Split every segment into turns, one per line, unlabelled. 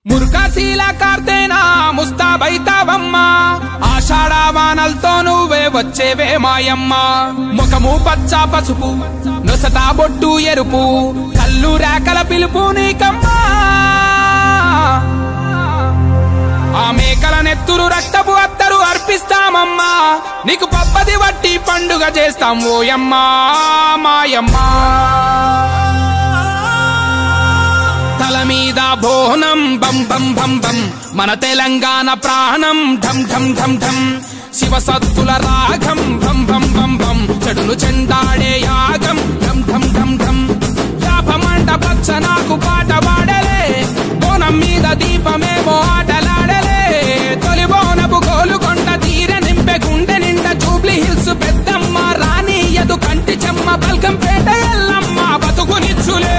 ముర్కాశీల కార్తేనా ముస్తాబైతావమ్మ ఆషాఢవానల్తో నువ్వే వచ్చేవే మాయమ్మ ముఖము పచ్చ పసుపు నొసట బొట్టు ఎరుపు కళ్ళు రేకల పిలుపు నీకమ్మా ఆ మేకల నెత్తురు రక్తపు అత్తరు అర్పిస్తామమ్మా నీకు పప్పది వట్టి పండుగ చేస్తాం ఓయమ్మా మాయమ్మా మీద బోనం బం బం బం బం మన తెలంగాణ ప్రాణం ఢం ఢం ఢం ఢం శివ సత్తుల రాగం బం బం బం బం చెడును చెండాడే యాగం ఢం ఢం ఢం ఢం యాపమంట పచ్చ నాకు పాట పాడలే బోనం మీద దీపమేమో ఆటలాడలే తొలి బోనపు గోలుకొండ తీర నింపె గుండె నిండా జూబ్లీ హిల్స్ పెద్దమ్మ రాణి యదు కంటి చెమ్మ బల్కంపేట ఎల్లమ్మ బతుకునిచ్చులే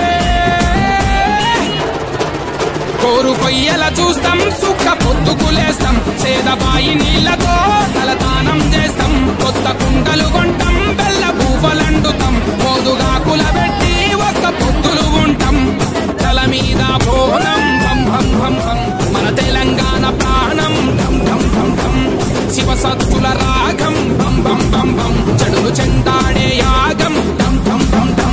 కోరు కొయ్యల చూస్తాం సుక్క పొద్దుకులేస్తాం సేదబాయి నీళ్లతో తలదానం చేస్తాం కొత్త కుండలు కొంటాం బెల్ల పువ్వలండుతాం మోదుగాకుల పెట్టి ఒక్క పొద్దులు ఉంటాం తల మీద బోనం భం భం భం భం మన తెలంగాణ ప్రాణం ఢం ఢం ఢం ఢం శివ సత్తుల రాగం భం భం భం భం చెడులు చెండాడే యాగం ఢం ఢం ఢం ఢం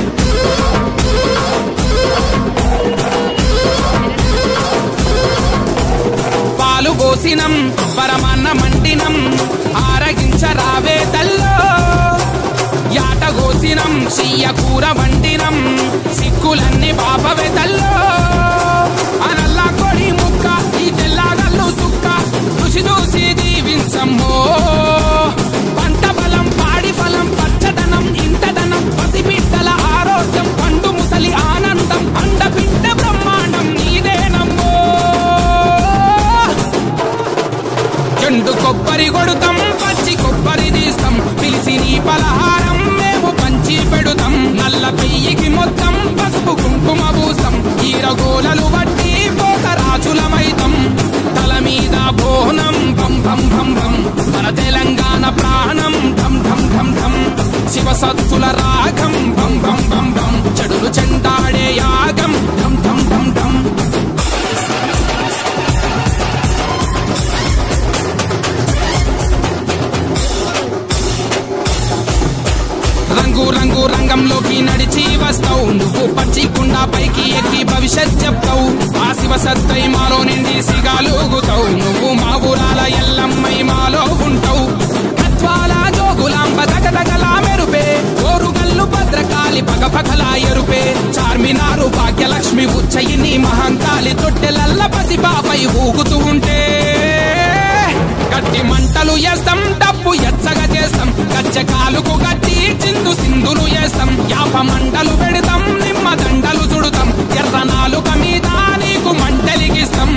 పాలు పోసినం పరమన్న మంటినం ఆరగించరావే తల్లో యాట కోసినం చెయ్య కూర వండినం సిక్కులన్నీ బాపవే తల్లో అనల్లా కొడి ముక్క ఈ తెల్లగల్లు సుక్క రుచి చూసి దీవించమ్మో పంట బలం పాడి ఫలం పచ్చదనం ఇంటదనం పసిబిడ్డల ఆరోగ్యం పండు ముసలి ఆనందం అండబిడ్డ బ్రహ్మాండం నీదేనమ్మో ఎండు కొబ్బరి కొడుతాం పచ్చి కొబ్బరి తీస్తాం పిలిసి నీ పలహారం మేము పంచి పెడుతాం నల్ల పెయ్యికి మొత్తం పసుపు కుంకుమ పూస్తాం ఈరగోలలు బట్టి పోతరాజులమైతం తల మీద బోనం భం భం భం భం మన తెలంగాణ ప్రాణం ఢం ఢం ఢం ఢం శివ సత్తుల రాగం భం భం భం భం చెడులు చెండాడే యాగం ఢం ఢం ఢం ఢం రంగు రంగు రంగంలోకి నడిచి వస్తావు నువ్వు పచ్చి కుండా పైకి ఎక్కి భవిష్యత్ చెప్తావు ఆ శివ సత్తై మాలో నిండి సిగాలుగుతావు నువ్వు మా ఊరాల ఎల్లమ్మై మాలో ఉంటావు కత్వాల జోగులాంబ దగదగలా మెరుపే ఓరుగల్లు భద్రకాళి పగపగలా ఎరుపే చార్మినారు భాగ్యలక్ష్మి ఉచ్చయిని మహంకాళి తొట్టెలల్ల పసిపాపై ఊగుతూ ఉంటే గట్టి మంటలు వేస్తాం డబ్బు ఎచ్చగా చేస్తాం గచ్చకాలుకు గట్టి చిందు సింధులు వేస్తాం యాప మంటలు పెడతాం నిమ్మ దండలు చుడుతాం ఎర్ర నాలుక మీద నీకు మంటలిగిస్తాం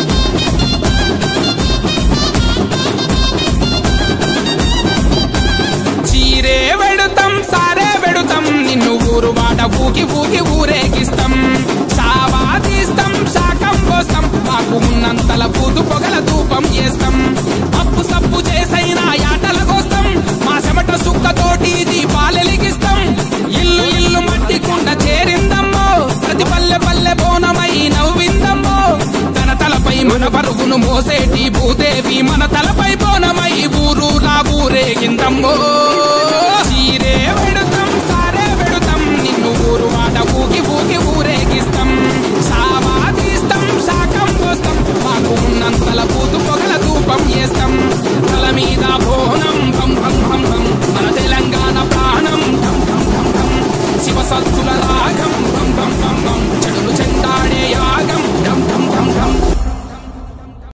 చీరే వెడుతాం సారే వెడుతాం నిన్ను ఊరు వాడ ఊకి ఊకి ఊరేగిస్తాం సావా తీస్తాం శాకం పోస్తాం మాకు ఉన్నంతల పూతు పొగల ధూపం చేస్తాం అప్పు సప్పు చేసైనా యాటల కోస్తాం మా చెమట సుక్కతోటి దీపాలెలిగిస్తాం ఇల్లు ఇల్లు మట్టి కుండ చేరిందమ్మో ప్రతి పల్లె పల్లె బోనమై నవ్విందమ్మో తన తలపై మన పరుగును మోసేటి భూదేవి మన తలపై బోనమై ఊరు నా ఊరేగిందమ్మో